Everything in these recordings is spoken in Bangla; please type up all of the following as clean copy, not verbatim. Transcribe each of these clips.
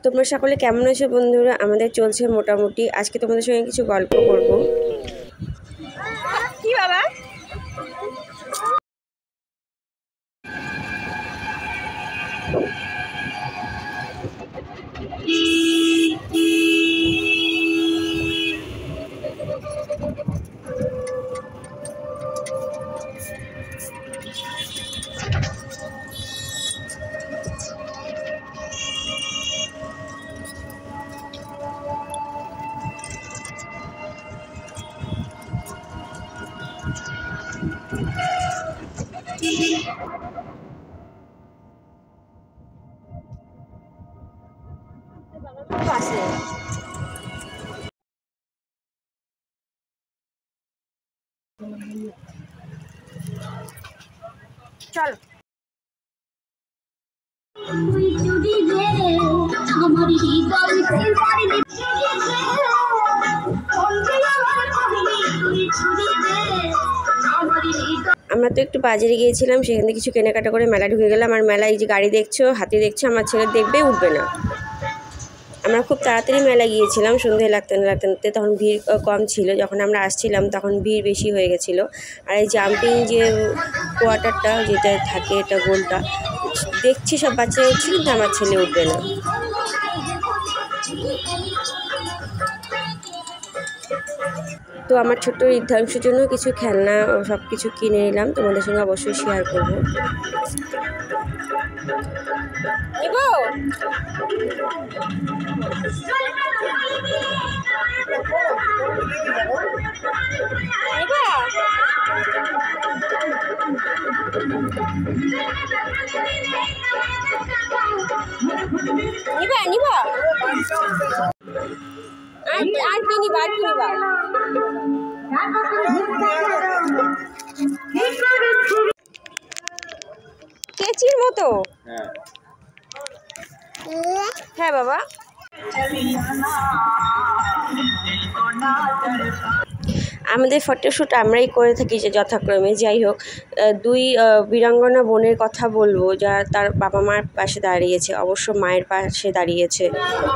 তোমরা সকলে কেমন আছো বন্ধুরা? আমাদের চলছে মোটামুটি। আজকে তোমাদের সঙ্গে কিছু গল্প করব। কি বাবা? চলো আমরা তো একটু বাজারে গিয়েছিলাম, সেখান থেকে কিছু কেনাকাটা করে মেলা ঢুকে গেলাম। আর মেলায় যে গাড়ি দেখছো, হাতি দেখছো, আমার ছেলে দেখবে উঠবে না। আমরা খুব তাড়াতাড়ি মেলা গিয়েছিলাম, সন্ধ্যে লাগতে না লাগতে, তখন ভিড় কম ছিল। যখন আমরা আসছিলাম তখন ভিড় বেশি হয়ে গেছিলো। আর এই জাম্পিং যে কোয়ার্টারটা যেটা থাকে, এটা গোলটা দেখছি সব বাচ্চারা উঠছে, কিন্তু আমার ছেলে উঠবে না। তো আমার ছোট্ট ঋদ্ধাংশের জন্য কিছু খেলনা সব কিছু কিনে নিলাম, তোমাদের সঙ্গে অবশ্যই শেয়ার করবো। কেচির মতো? হ্যাঁ বাবা। আমাদের ফটোশ্যুট আমরাই করে থাকি যে যথাক্রমে। যাই হোক, দুই বীরাঙ্গনা বোনের কথা বলবো, যারা তার বাবা মার পাশে দাঁড়িয়েছে, অবশ্য মায়ের পাশে দাঁড়িয়েছে।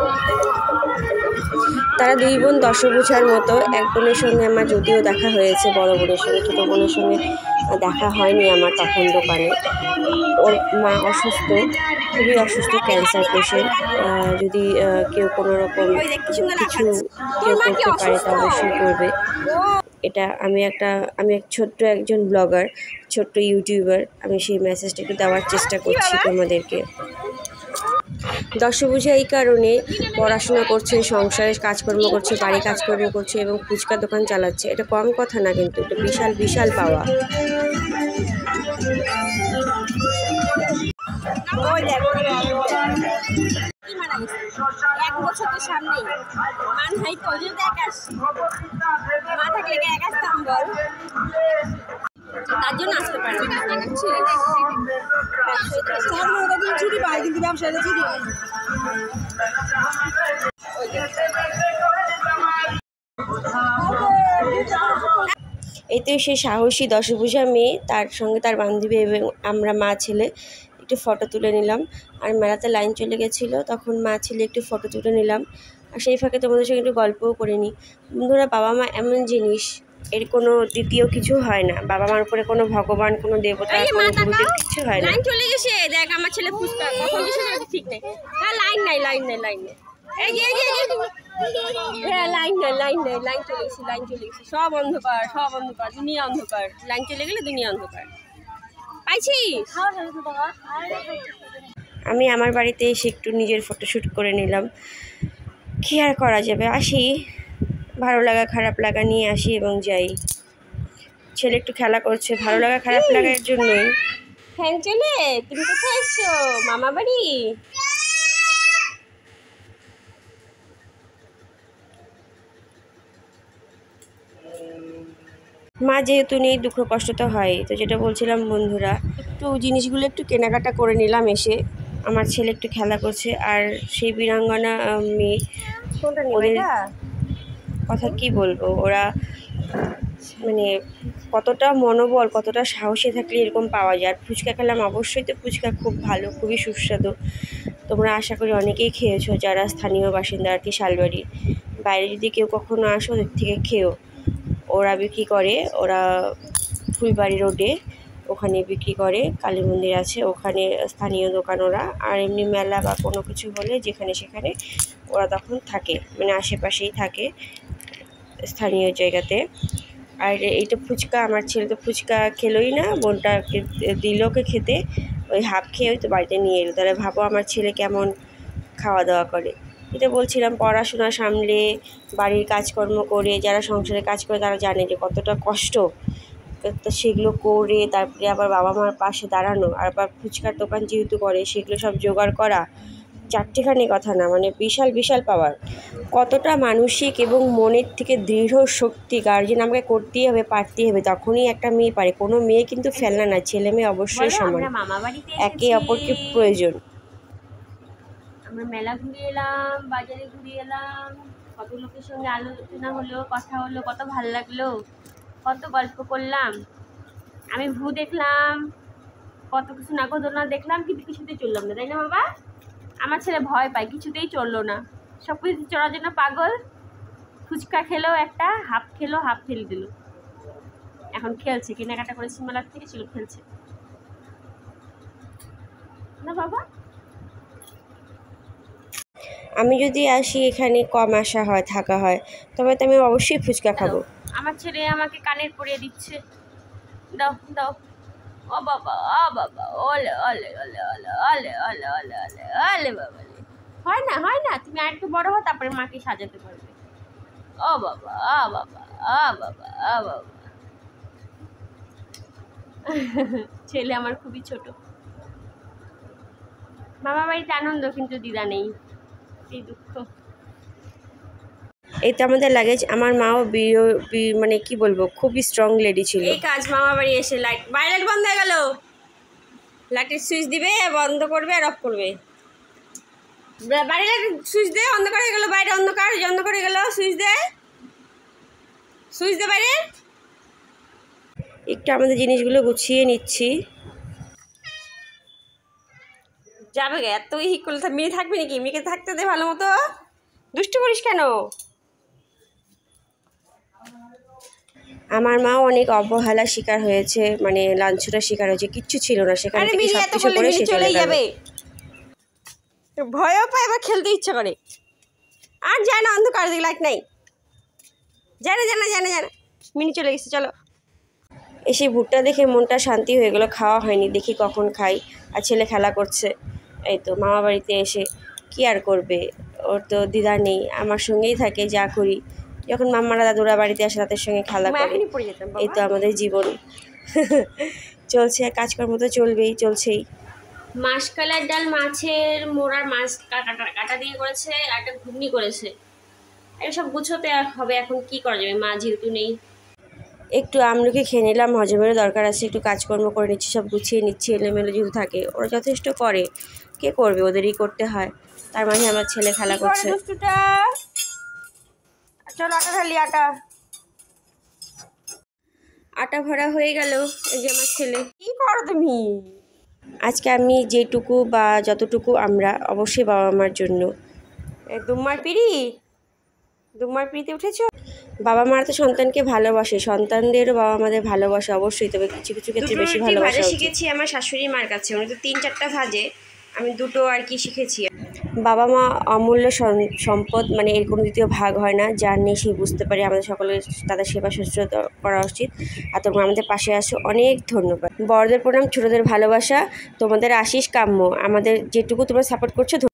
তারা দুই বোন দশভূজার মতো। এক বোনের সঙ্গে আমার যদিও দেখা হয়েছে, বড় বোনের সঙ্গে। ছোটো বোনের সঙ্গে দেখা হয়নি আমার তখন দোকানে। ওর মা অসুস্থ, খুবই অসুস্থ, ক্যান্সার পেশেন্ট। যদি কেউ কোনো রকম কিছু কেউ করতে পারে তা অবশ্যই করবে। এটা আমি এক ছোট্ট একজন ব্লগার, ছোট্ট ইউটিউবার। আমি সেই মেসেজটা একটু দেওয়ার চেষ্টা করছি তোমাদেরকে। দশভূজা এই কারণে পড়াশোনা করছে, সংসারের কাজকর্ম করছে, বাড়ি কাজকর্ম করছে এবং ফুচকা দোকান চালাচ্ছে। এটা কম কথা না, কিন্তু এটা বিশাল বিশাল পাওয়া। এক বছর তো সামনেই মান হাই কজন একাশ মা থাকলে একাশ তাম্বল, তার জন্য আসতে পারে ছুটি পায়, কিন্তু ব্যবসাটা ছুটি হয়। এই তো সেই সাহসী দশভূজা মেয়ে, তার সঙ্গে তার বান্ধবী এবং আমরা মা ছেলে একটু ফটো তুলে নিলাম। আর মেলাতে লাইন চলে গেছিলো, তখন মা ছেলে একটু ফটো তুলে নিলাম। আর সেই ফাঁকে তোমাদের সঙ্গে একটু গল্পও করে নিই। বন্ধুরা, বাবা মা এমন জিনিস, এর কোনো দ্বিতীয় কিছু হয় না। বাবা মার উপরে কোনো ভগবান, কোনো দেবতা, কোনো গুরুদেব কিছু হয় না। লাইন চলে গেছে, দেখ আমার ছেলে ফুচকা কখন গেছে ঠিক নেই। হ্যাঁ, লাইন নাই। এই যে হ্যাঁ, লাইন চলে গেছে। সব অন্ধকার, দুনিয়া অন্ধকার। লাইন চলে গেলে দুনিয়া অন্ধকার। পাইছি। আমি আমার বাড়িতে এসে একটু নিজের ফটোশ্যুট করে নিলাম। কি আর করা যাবে, আসি, ভালো লাগা খারাপ লাগা নিয়ে আসি এবং যাই। ছেলে একটু খেলা করছে, ভালো লাগা খারাপ লাগার জন্যই। হ্যাঁ চলে, তুমি কোথায় এসছো? মামা বাড়ি? মা যেহেতু নেই, দুঃখ কষ্ট তো হয়। তো যেটা বলছিলাম বন্ধুরা, একটু জিনিসগুলো একটু কেনাকাটা করে নিলাম এসে। আমার ছেলে একটু খেলা করছে, আর সেই বীরাঙ্গনা মেয়ে, ওদের কথা কি বলবো, ওরা মানে কতটা মনোবল, কতটা সাহসী থাকলে এরকম পাওয়া যায়। আর ফুচকা খেলাম, অবশ্যই তো ফুচকা খুব ভালো, খুবই সুস্বাদু। তোমরা আশা করি অনেকেই খেয়েছো যারা স্থানীয় বাসিন্দা আর কি শালবাড়ি। বাইরে যদি কেউ কখনো আসো ওদের থেকে খেও। ওরা বিক্রি করে, ওরা ফুলবাড়ি রোডে ওখানে বিক্রি করে, কালী মন্দির আছে ওখানে স্থানীয় দোকান ওরা। আর এমনি মেলা বা কোনো কিছু হলে যেখানে সেখানে ওরা তখন থাকে, মানে আশেপাশেই থাকে স্থানীয় জায়গাতে। আর এইটা ফুচকা, আমার ছেলে তো ফুচকা খেলোই না, বোনটাকে দিল ওকে খেতে, ওই হাফ খেয়ে ওই তো বাড়িতে নিয়ে এলো। তাহলে ভাবো আমার ছেলে কেমন খাওয়া দাওয়া করে। এটা বলছিলাম, পড়াশোনা সামলে বাড়ির কাজকর্ম করে যারা সংসারে কাজ করে তারা জানে যে কতটা কষ্ট, তো সেগুলো করে তারপরে আবার বাবা মার পাশে দাঁড়ানো, আর আবার ফুচকার দোকান যেহেতু করে সেগুলো সব জোগাড় করা চারটেখানি কথা না, মানে বিশাল বিশাল পাওয়ার। কতটা মানসিক এবং মনের থেকে দৃঢ় শক্তি গার্জেন আমাকে করতেই হবে, পারতেই হবে, তখনই একটা মেয়ে পারে। কোনো মেয়ে কিন্তু ফেলনা না, ছেলে মেয়ে অবশ্যই সমান, একে অপরকে প্রয়োজন। আমরা মেলা ঘুরে এলাম, বাজারে ঘুরে এলাম, কত লোকের সঙ্গে আলোচনা হলো, কথা হলো, কত ভালো লাগলো, কত গল্প করলাম। আমি ভূ দেখলাম, কত কিছু নাগরদোলনা দেখলাম, কিন্তু কিছুতেই চললাম না, তাই না বাবা? আমার ছেলে ভয় পায়, কিছুতেই চললো না, সব কিছু চড়ার জন্য পাগল। ফুচকা খেলো একটা, হাফ খেলো, হাফ ফেলে দিল। এখন খেলছে, কেনাকাটা করেছি মেলার থেকে, ছিল খেলছে না বাবা। আমি যদি আসি এখানে কম আসা হয়, থাকা হয়, তবে তো আমি অবশ্যই ফুচকা খাবো। আমার ছেলে আমাকে কানের পরিয়ে দিচ্ছে, দাও দাও। ও বাবা, ও বাবা, ওলে ওলে ওলে ওলে ওলে ওলে ওলে ওলে ওলে বাবা, হয় না হয় না, তুমি আর একটু বড় হও তারপরে মাকে সাজাতে পারবে। ও বাবা, ও বাবা, ও বাবা, ও বাবা। ছেলে আমার খুবই ছোট। মামা বাড়িতে আনন্দ, কিন্তু দিদা নেই, এই দুঃখ। এই তো আমাদের লাগেজ। আমার মাও মানে কি বলবো, খুবই স্ট্রং লেডি ছিল। এই কাজ মামা বাড়ি এসে লাইট, বাইরে বন্ধ হয়ে গেল, লাইটের সুইচ দিবে, বন্ধ করবে আর অফ করবে। বাইরে লাইটের সুইচ দে, অন্ধকার হয়ে গেল, বাইরে অন্ধকার, অন্ধকার হয়ে গেল, সুইচ দে, সুইচ দে বাইরে। একটু আমাদের জিনিসগুলো গুছিয়ে নিচ্ছি। যাবে গে, এত ই করলে মেয়ে থাকবে নাকি? মেয়েকে থাকতে দে ভালো মতো, দুষ্টু করিস কেন? আমার মাও অনেক অবহেলার শিকার হয়েছে, মানে লাঞ্ছনার শিকার হয়েছে, কিচ্ছু ছিল না সেখানে থেকে সবকিছু করে সে চলে যাবে। ভয়ও পায়, আবার খেলতে ইচ্ছা করে, আর যায় না, অন্ধকার দিকে লাইট নাই, জানা জানা জানা জানা। মিনি চলে গেছে, চলো। এসে ভুট্টা দেখে মনটা শান্তি হয়ে গেল। খাওয়া হয়নি, দেখি কখন খাই। আর ছেলে খেলা করছে। এই তো মামা বাড়িতে এসে কি আর করবে, ওর তো দিদা নেই, আমার সঙ্গেই থাকে, যা করি। যখন মাম্মারা দাদুরা বাড়িতে আসে তাদের সঙ্গে খেলা করে। এই তো আমাদের জীবন। চলছে, কাজকর্ম তো চলবেই, চলছেই। মাসকালার ডাল, মাছের মোড়ার মাছ কাটা দিয়ে করেছে, আর একটা ঘুগনি করেছে। এসব গুছোতে হবে, এখন কি করা যাবে, মা যেহেতু নেই। একটু আমলকি খেয়ে নিলাম, হজমেরও দরকার আছে, একটু কাজকর্ম করে নিচ্ছি, সব গুছিয়ে নিচ্ছি। এলোমেলো যেহেতু থাকে, ওরা যথেষ্ট করে, কে করবে, ওদেরই করতে হয়। তার মাঝে আমার ছেলে খেলা করছে। চলো আটা ঢালি, আটা আটা ভরা হয়ে গেল। এই যে আমার ছেলে, কি করো তুমি? আজকে আমি যেটুকু বা যতটুকু আমরা অবশ্যই বাবা মার জন্য। দুম্মার পিড়িতে উঠেছ? বাবা মারা তো সন্তানকে ভালোবাসে, সন্তানদেরও বাবা মাদের ভালোবাসে অবশ্যই, তবে কিছু কিছু ক্ষেত্রে বেশি ভালোবাসা শিখেছি আমার শাশুড়ি মার কাছে, উনি তো 3-4টা ভাজে, আমি দুটো আর কি শিখেছি। বাবা মা অমূল্য সম্পদ, মানে এর কোনো দ্বিতীয় ভাগ হয় না। যার নেই সে বুঝতে পারে, আমাদের সকলের তাদের সেবা শুশ্রূষা করা উচিত। আর তোমরা আমাদের পাশে আসো, অনেক ধন্যবাদ। বড়দের প্রণাম, ছোটদের ভালোবাসা, তোমাদের আশিস কাম্য। আমাদের যেটুকু তোমরা সাপোর্ট করছো।